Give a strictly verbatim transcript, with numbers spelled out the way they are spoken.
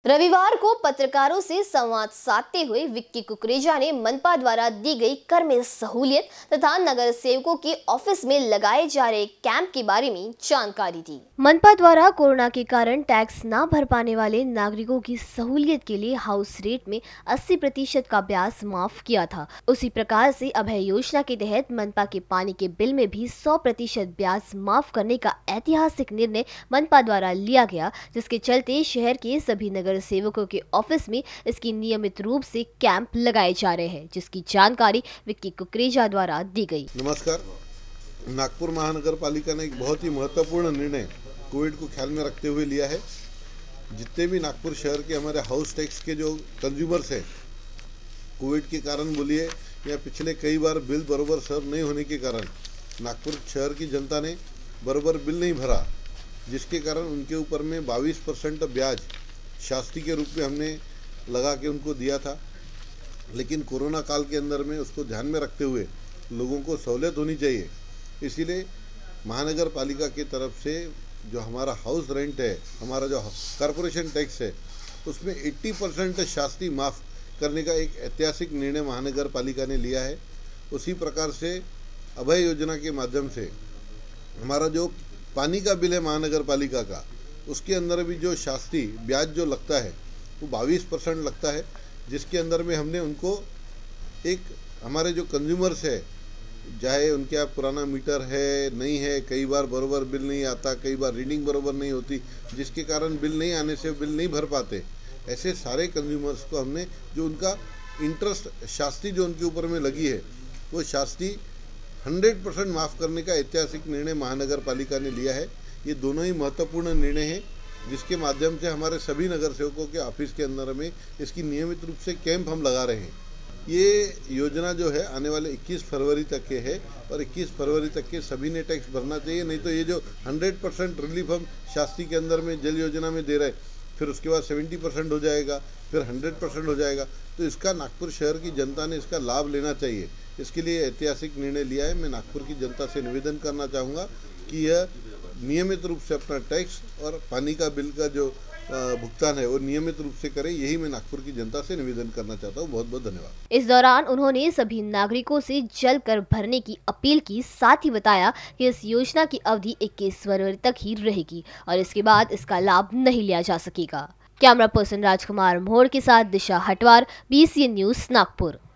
रविवार को पत्रकारों से संवाद साधते हुए विक्की कुकरेजा ने मनपा द्वारा दी गई कर में सहूलियत तथा नगर सेवकों के ऑफिस में लगाए जा रहे कैंप के बारे में जानकारी दी। मनपा द्वारा कोरोना के कारण टैक्स न भर पाने वाले नागरिकों की सहूलियत के लिए हाउस रेट में अस्सी प्रतिशत का ब्याज माफ किया था। उसी प्रकार से अभय योजना के तहत मनपा के पानी के बिल में भी सौ प्रतिशत ब्याज माफ करने का ऐतिहासिक निर्णय मनपा द्वारा लिया गया, जिसके चलते शहर के सभी नगर सेवकों के ऑफिस में इसकी नियमित रूप से कैंप लगाए जा रहे हैं, जिसकी जानकारी विक्की कुकरेजा द्वारा दी गई। नमस्कार। नागपुर महानगर पालिका ने एक बहुत ही महत्वपूर्ण निर्णय कोविड को ख्याल में रखते हुए लिया है। जितने भी नागपुर शहर के हमारे हाउस टैक्स के जो कंज्यूमर्स हैं, कोविड के कारण बोलिए या पिछले कई बार बिल बरोबर सर्व नहीं होने के कारण नागपुर शहर की जनता ने बरोबर बिल नहीं भरा, जिसके कारण उनके ऊपर में बाईस परसेंट ब्याज शास्ति के रूप में हमने लगा के उनको दिया था। लेकिन कोरोना काल के अंदर में उसको ध्यान में रखते हुए लोगों को सहूलियत होनी चाहिए, इसीलिए महानगर पालिका की तरफ से जो हमारा हाउस रेंट है, हमारा जो कॉरपोरेशन टैक्स है, उसमें अस्सी परसेंट शास्ति माफ़ करने का एक ऐतिहासिक निर्णय महानगर पालिका ने लिया है। उसी प्रकार से अभय योजना के माध्यम से हमारा जो पानी का बिल है महानगर पालिका का, उसके अंदर भी जो शास्ति ब्याज जो लगता है वो बाईस परसेंट लगता है, जिसके अंदर में हमने उनको एक हमारे जो कंज्यूमर्स है, चाहे उनके यहाँ पुराना मीटर है नहीं है, कई बार बरोबर बिल नहीं आता, कई बार रीडिंग बरोबर नहीं होती, जिसके कारण बिल नहीं आने से बिल नहीं भर पाते, ऐसे सारे कंज्यूमर्स को हमने जो उनका इंटरेस्ट शास्ति जो उनके ऊपर में लगी है वो शास्ति हंड्रेड परसेंट माफ़ करने का ऐतिहासिक निर्णय महानगर पालिका ने लिया है। ये दोनों ही महत्वपूर्ण निर्णय हैं, जिसके माध्यम से हमारे सभी नगर सेवकों के ऑफिस के अंदर में इसकी नियमित रूप से कैंप हम लगा रहे हैं। ये योजना जो है आने वाले इक्कीस फरवरी तक के है और इक्कीस फरवरी तक के सभी ने टैक्स भरना चाहिए, नहीं तो ये जो हंड्रेड परसेंट रिलीफ हम शास्ति के अंदर में जल योजना में दे रहे हैं, फिर उसके बाद सेवेंटी परसेंट हो जाएगा, फिर हंड्रेड परसेंट हो जाएगा, तो इसका नागपुर शहर की जनता ने इसका लाभ लेना चाहिए। इसके लिए ऐतिहासिक निर्णय लिया है। मैं नागपुर की जनता से निवेदन करना चाहूँगा कि यह नियमित रूप से अपना टैक्स और पानी का बिल का जो भुगतान है वो नियमित रूप से करें, यही मैं नागपुर की जनता से निवेदन करना चाहता हूँ। बहुत बहुत धन्यवाद। इस दौरान उन्होंने सभी नागरिकों से जल कर भरने की अपील की, साथ ही बताया कि इस योजना की अवधि इक्कीस फरवरी तक ही रहेगी और इसके बाद इसका लाभ नहीं लिया जा सकेगा। कैमरा पर्सन राजकुमार मोहर के साथ Disha Hatwar, B C N news Nagpur.